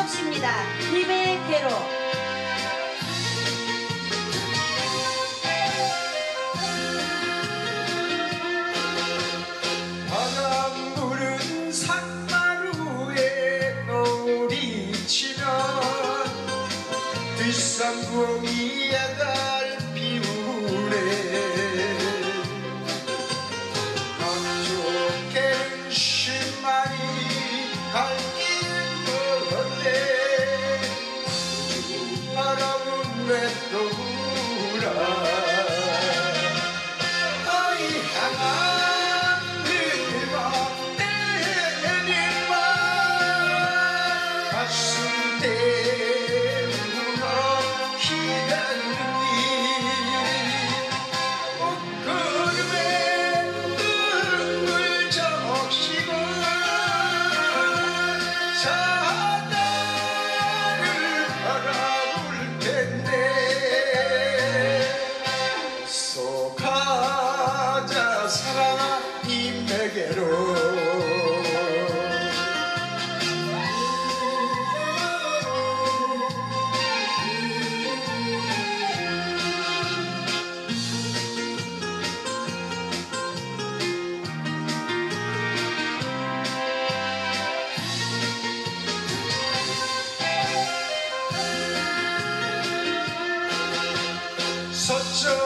씨입니다. 님의 괴로. 바닷물은 산마루에 노을이 치면 뒷산봉이 야달 피우네. 남쪽에는 신만이 갈길 걸었네. 바람은 왜 또 불어. 너희 향한 가슴 때문에 기다리니 옷구름에 눈물 적시고 사다를 바라볼 텐데 속하자 사랑아 님에게로. 서쪽